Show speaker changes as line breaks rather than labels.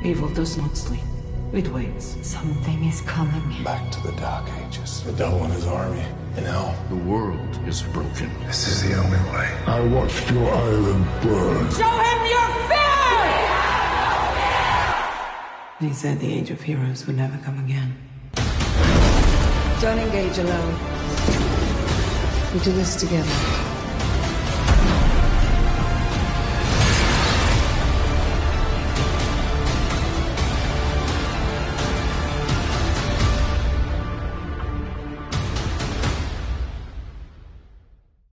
Evil does not sleep. It waits.
Something is coming.
Back to the Dark Ages. The devil and his army. And now
the world is broken.
This is the only way.
I watched your island burn.
Show him your fear! They said the Age of Heroes would never come again. Don't engage alone. We do this together.